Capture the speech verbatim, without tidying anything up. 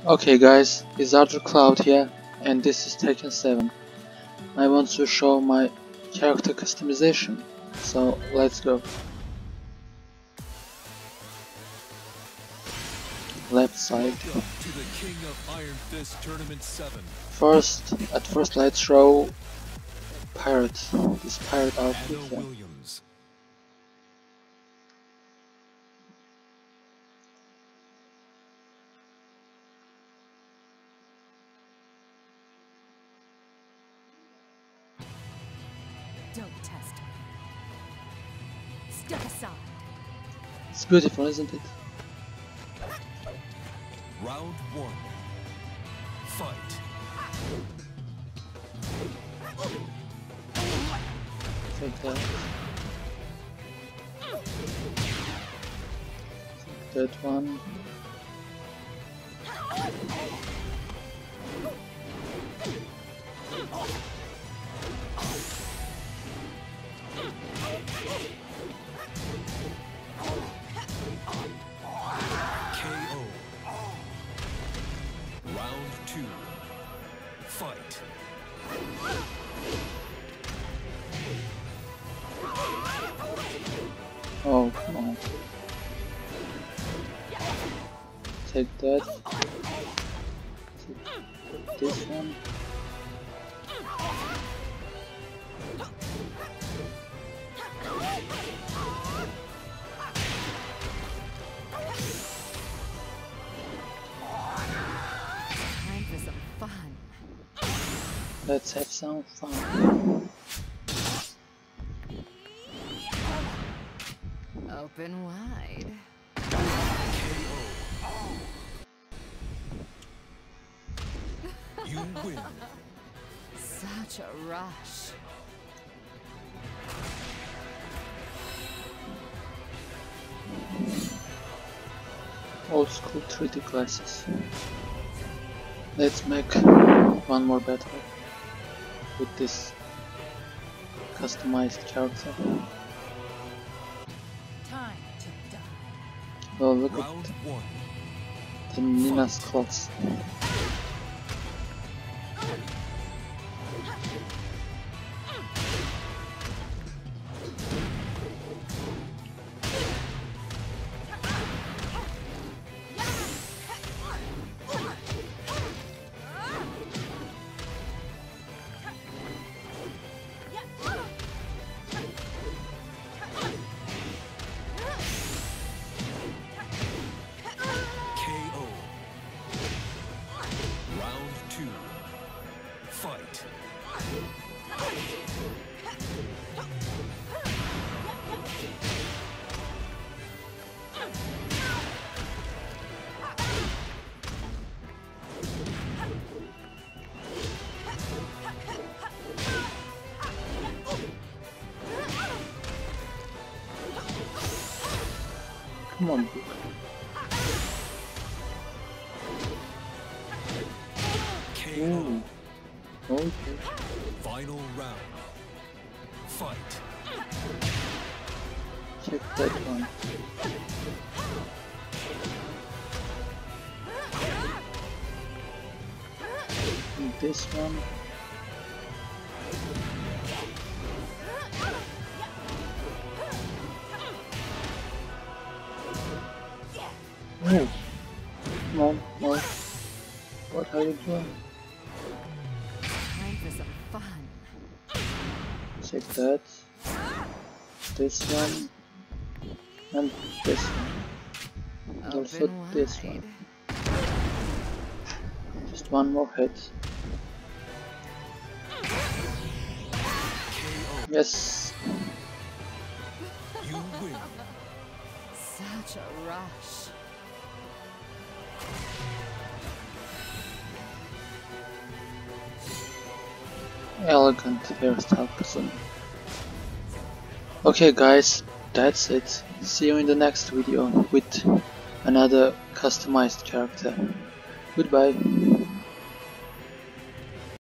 Okay guys, it's Arthur Cloud here, and this is Tekken seven. I want to show my character customization, so let's go. Left side. To the King of Iron Fist Tournament seven. First, at first let's show pirate, this pirate outfit here. Williams. Don't test me. Step aside. It's beautiful, isn't it? Round one. Fight. Take that. Take that one. K O. Round two. Fight. Oh, come on. Take that. Take this one. Time for some fun. Let's have some fun. Open wide. You win. Such a rush. Old school three D glasses. Let's make one more battle with this customized character. Time to die. Oh, look Round at one. the Nina's clothes. K O. Round two. Fight. Come on, book. K O. Ooh. Okay. Final round. Fight. Check that one. And this one. Oh, come on, no. What are you doing? Time for some fun. Check that. This one. And this one. Also Open this wide. one. Just one more hit. Yes. You win. Such a rush. Elegant hairstyle person. Okay guys, that's it. See you in the next video with another customized character. Goodbye.